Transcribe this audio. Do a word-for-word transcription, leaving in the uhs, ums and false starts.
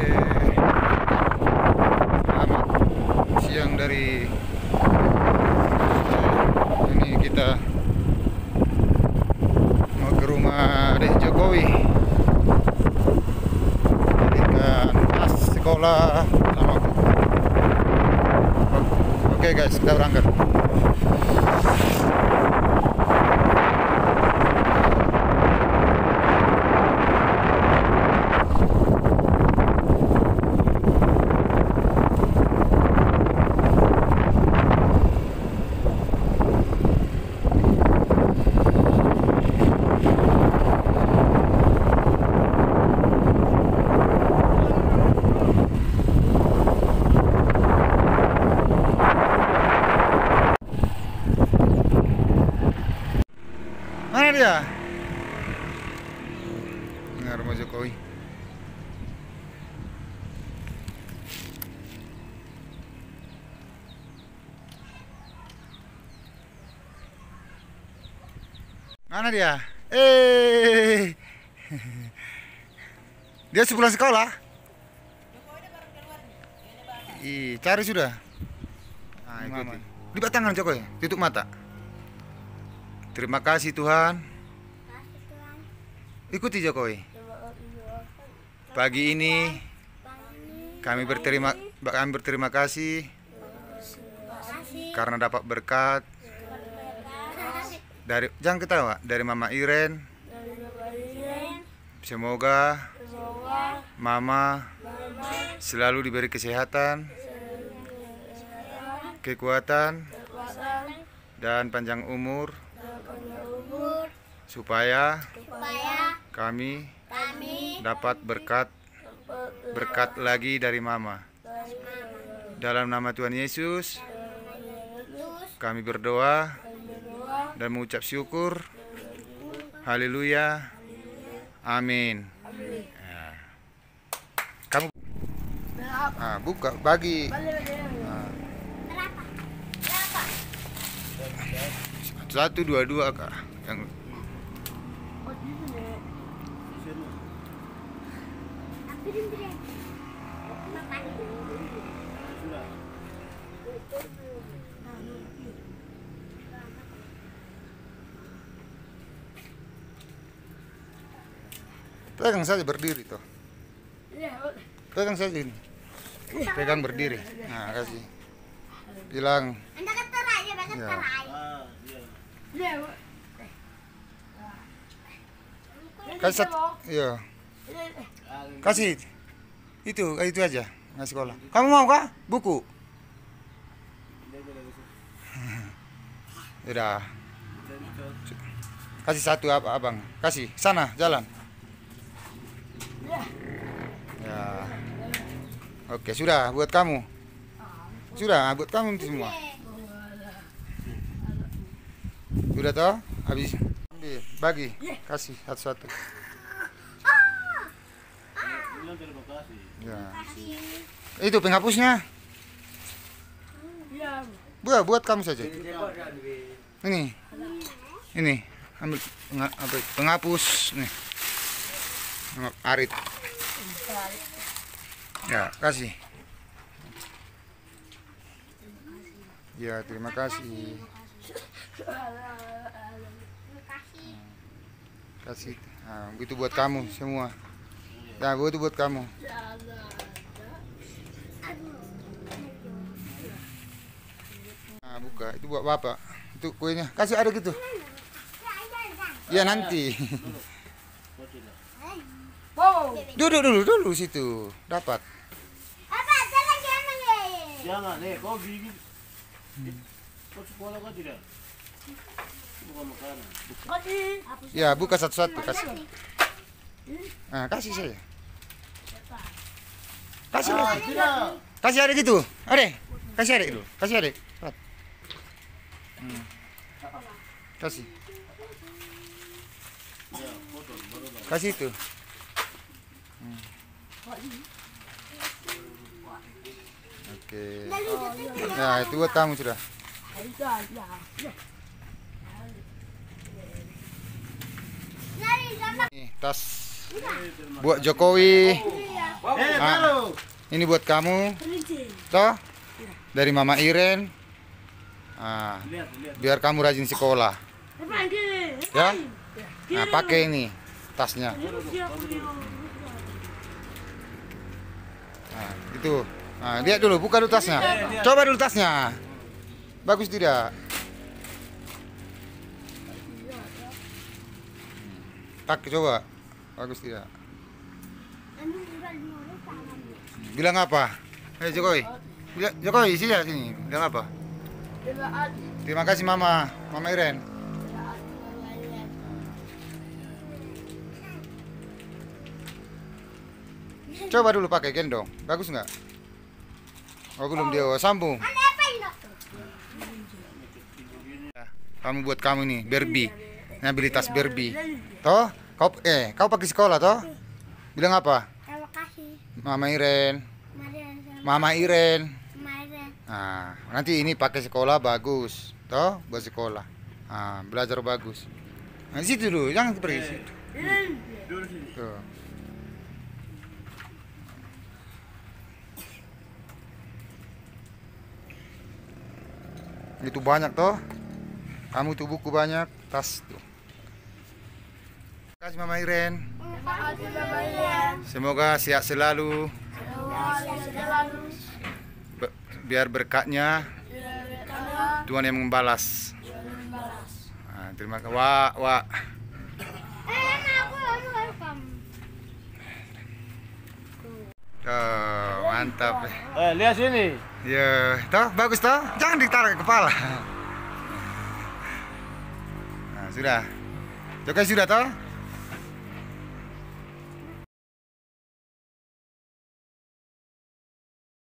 Selamat siang dari ini kita mau ke rumah Adik Jokowi. Berikan tas sekolah sama buku. Oke guys, kita berangkat. Mana dia? Dengar rumah Jokowi. Mana dia? Eh, dia sepulang sekolah. Ih, cari sudah. Nah, ikuti. Lipat tangan Jokowi, tutup mata. Terima kasih Tuhan. Ikuti Jokowi. Pagi ini kami berterima kami berterima kasih karena dapat berkat dari jangan ketawa dari Mama Iren. Semoga Mama selalu diberi kesehatan, kekuatan, dan panjang umur. Supaya, supaya kami, kami dapat berkat berkat lagi dari Mama. Dalam nama Tuhan Yesus kami berdoa dan mengucap syukur. Haleluya. Amin. Nah. Kamu nah, buka bagi. Nah. Satu dua dua kak yang pegang saja berdiri tuh. Pegang saja ini. Pegang berdiri. Nah, kasih. Bilang. Ya. Kasih iya. Kasih. Itu, itu aja. Nggak sekolah. Kamu mau kah? Buku. Udah. Kasih satu apa abang. Kasih sana jalan. Ya. Oke, sudah buat kamu. Sudah buat kamu semua. Sudah toh? Habis. Ambil, bagi. Kasih satu-satu. Ya. Itu penghapusnya. Buat buat kamu saja. Ini. Ini. Ambil apa penghapus nih. Arit. Ya, kasih. Ya, terima kasih. Kasih. Nah, itu buat kamu semua. Ya, itu buat kamu. Nah, buka. Itu buat bapak. Itu kuenya. Kasih ada gitu. Ya nanti. Duduk dulu dulu situ. Dapat. Jangan nih, kau gigi. Kau sekolah kau tidak? Bukan makanan. Ya, buka satu-satu kasih. Nah, kasih saya. Kasih Ah, lagi. tidak. Kasih adik gitu. Adik. Kasih adik dulu. Kasih adik. Hmm. Kasih. Kasih itu. Hmm. Oke. Nah, itu buat kamu sudah. Nih, tas buat Jokowi. Eh, Ah. taruh. Ini buat kamu. Toh? Dari Mama Iren. Ah, Lihat, lihat. biar kamu rajin sekolah. Ya? Nah, pakai ini tasnya. Nah, itu. Nah, lihat dulu, buka dulu tasnya. Coba dulu tasnya. Bagus tidak? Pakai coba. Bagus tidak? Bilang apa? Eh Jokowi. Bilang, Jokowi sini sini. Bilang apa? Terima kasih Mama, Mama Iren. Coba dulu pakai gendong. Bagus nggak? Oh belum dia oh, sambung. Kamu buat kamu nih, Barbie. Ini abilitas Barbie. Toh? Kau eh kau pakai sekolah toh? Bilang apa? Terima kasih. Mama Iren. Mama Iren. Nah, nanti ini pakai sekolah bagus. Toh? Buat sekolah. Nah, belajar bagus. Nah, di situ dulu, jangan pergi situ. Duduk sini. Tuh. Itu banyak toh. Kamu tuh buku banyak, tas tuh. Terima kasih Mama Iren. Semoga sehat selalu. Be- biar berkatnya Tuhan yang membalas. Nah, terima kasih. Wah, wah. Oh, mantap. Eh, lihat sini. Ya, toh bagus toh. Jangan ditaruh ke kepala. Nah, sudah. Jokowi sudah toh?